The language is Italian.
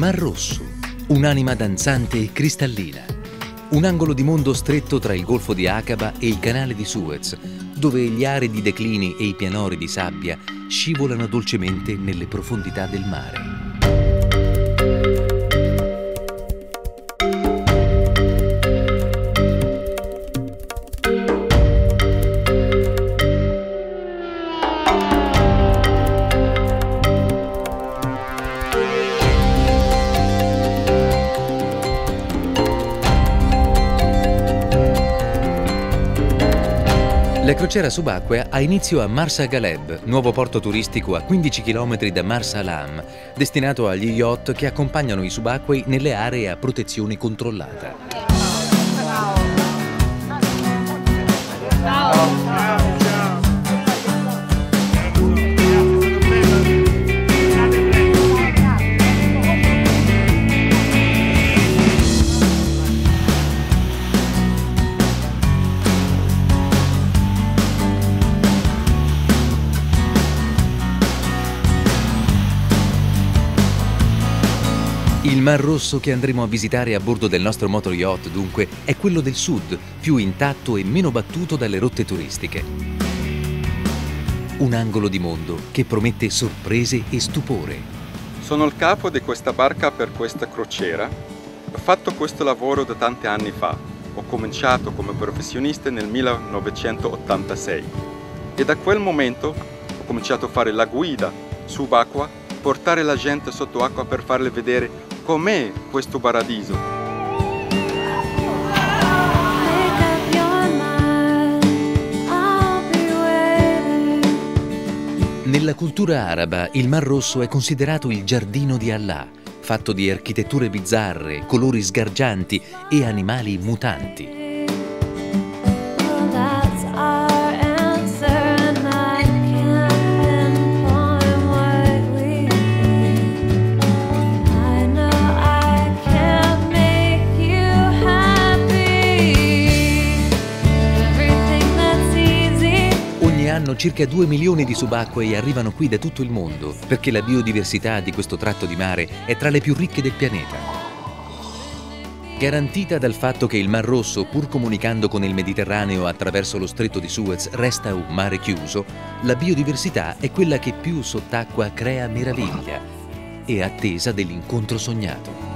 Mar Rosso, un'anima danzante e cristallina. Un angolo di mondo stretto tra il Golfo di Aqaba e il Canale di Suez, dove gli aridi declini e i pianori di sabbia scivolano dolcemente nelle profondità del mare. La crociera subacquea ha inizio a Marsa Ghaleb, nuovo porto turistico a 15 km da Marsa Alam, destinato agli yacht che accompagnano i subacquei nelle aree a protezione controllata. Il Mar Rosso che andremo a visitare a bordo del nostro motor yacht, dunque, è quello del sud, più intatto e meno battuto dalle rotte turistiche. Un angolo di mondo che promette sorprese e stupore. Sono il capo di questa barca per questa crociera. Ho fatto questo lavoro da tanti anni fa. Ho cominciato come professionista nel 1986 e da quel momento ho cominciato a fare la guida subacquea, portare la gente sottoacqua per farle vedere com'è questo paradiso. Nella cultura araba il Mar Rosso è considerato il giardino di Allah, fatto di architetture bizzarre, colori sgargianti e animali mutanti. Circa 2 milioni di subacquei arrivano qui da tutto il mondo perché la biodiversità di questo tratto di mare è tra le più ricche del pianeta. Garantita dal fatto che il Mar Rosso, pur comunicando con il Mediterraneo attraverso lo Stretto di Suez, resta un mare chiuso, la biodiversità è quella che più sott'acqua crea meraviglia e attesa dell'incontro sognato.